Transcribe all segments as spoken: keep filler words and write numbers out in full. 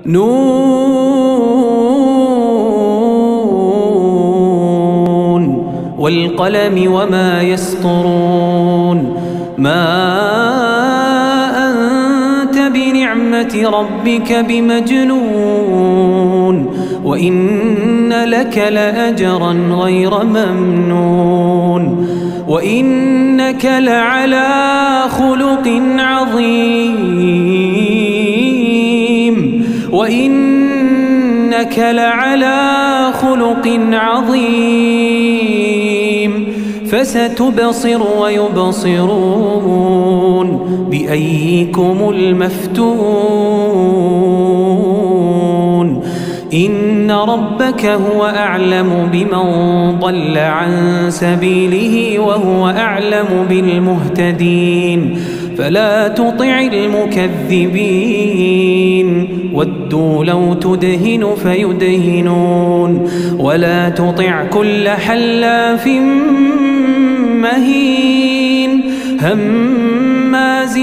نون والقلم وما يسطرون ما أنت بنعمة ربك بمجنون وإن لك لأجرا غير ممنون وإنك لعلى خلق عظيم وإنك لعلى خلق عظيم فستبصر ويبصرون بأيكم المفتون إن ربك هو أعلم بمن ضل عن سبيله وهو أعلم بالمهتدين فلا تطع المكذبين ودوا لو تدهن فيدهنون ولا تطع كل حلاف مهين هماز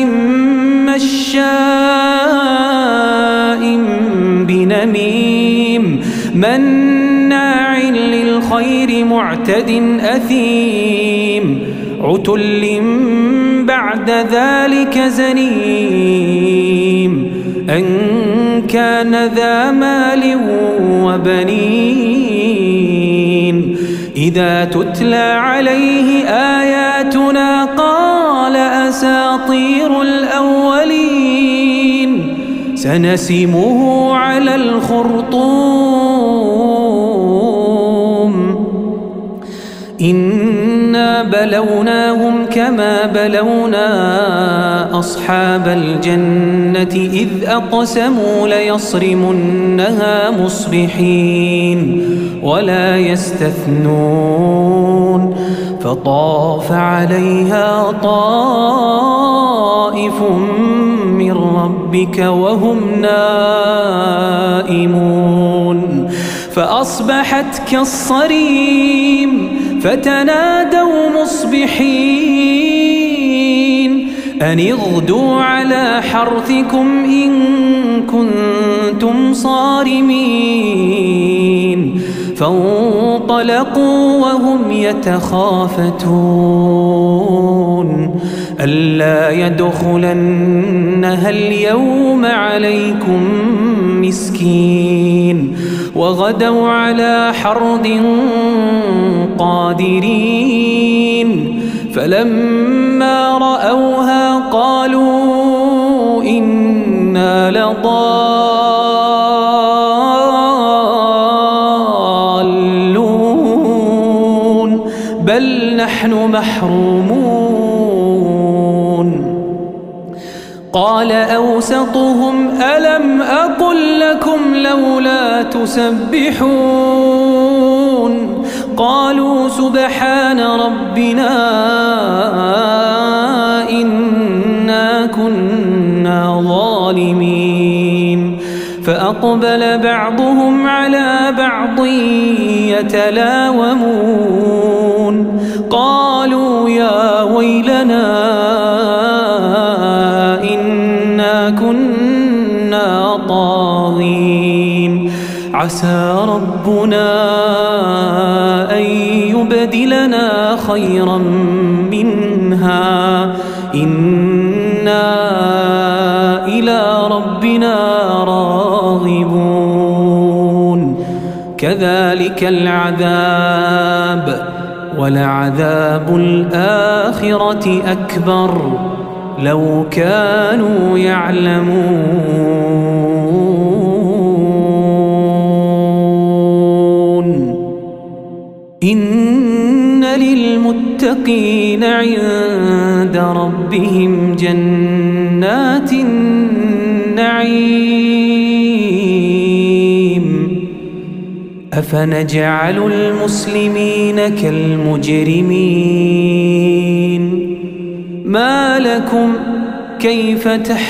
مشاء بنميم مناع للخير معتد أثيم عتل بعد ذلك زنيم أن كان ذا مال وبنين إذا تتلى عليه آياتنا قال أساطير الأولين سنسمه على الخرطوم إنا بلوناهم كما بلونا أصحاب الجنة إذ أقسموا ليصرمنها مصبحين ولا يستثنون فطاف عليها طائف من ربك وهم نائمون فأصبحت كالصريم فتنادوا مصبحين أن اغدوا على حرثكم إن كنتم صارمين فانطلقوا وهم يتخافتون ألا يدخلنها اليوم عليكم مسكين وغدوا على حرد قادرين فلما رأوها قالوا إنا لضالون بل نحن محرومون قال أوسطهم ألم أقل لكم لولا تسبحون قالوا سبحان ربنا إنا كنا ظالمين فأقبل بعضهم على بعض يتلاومون قالوا يا ويلنا إنا كنا طاغين عسى ربنا أن يبدلنا خيرا منها إنا إلى ربنا راغبون كذلك العذاب ولعذاب الآخرة أكبر لو كانوا يعلمون إن للمتقين عند ربهم جنات النعيم أفنجعل المسلمين كالمجرمين ما لكم كيف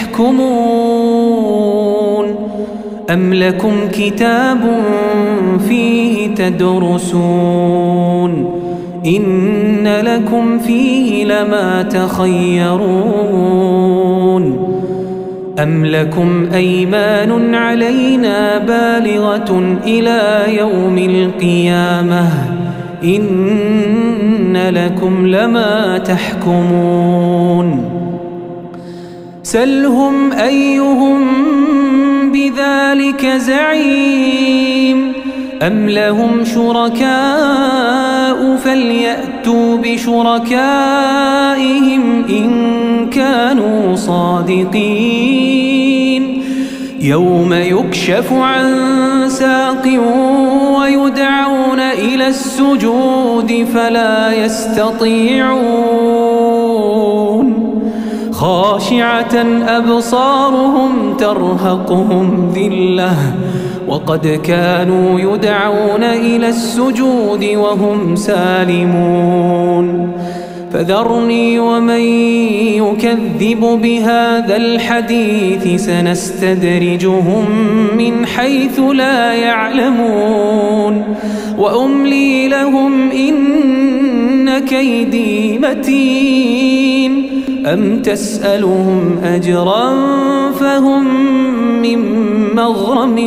تحكمون أم لكم كتاب فيه تدرسون إن لكم فيه لما تخيرون أم لكم أيمان علينا بالغة إلى يوم القيامة إن لكم لما تحكمون سلهم أيهم بذلك زعيم أم لهم شركاء فليأتوا بشركائهم إن كانوا صادقين يوم يكشف عن ساق ويدعون إلى السجود فلا يستطيعون خاشعة أبصارهم ترهقهم ذلة وقد كانوا يدعون إلى السجود وهم سالمون فذرني ومن يكذب بهذا الحديث سنستدرجهم من حيث لا يعلمون وأملي لهم إن كيدي متين أم تسألهم أجرا فهم من مغرم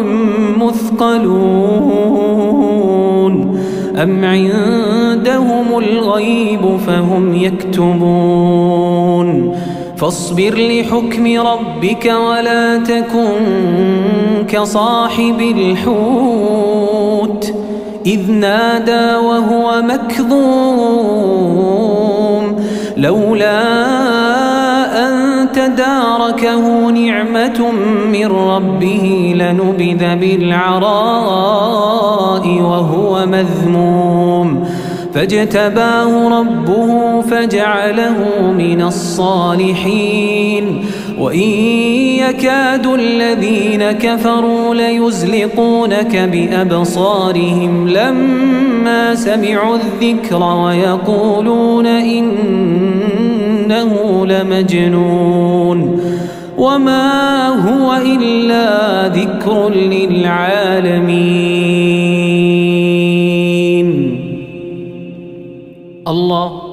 مثقلون أم عندهم الغيب فهم يكتبون فاصبر لحكم ربك ولا تكن كصاحب الحوت إذ نادى وهو مكظوم لولا أن تداركه نعمة من ربه لنبذ بالعراء وهو مذموم فاجتباه ربه فجعله من الصالحين وإن يكاد الذين كفروا ليزلقونك بأبصارهم لما سمعوا الذكر ويقولون إنه لمجنون وما هو إلا ذكر للعالمين الله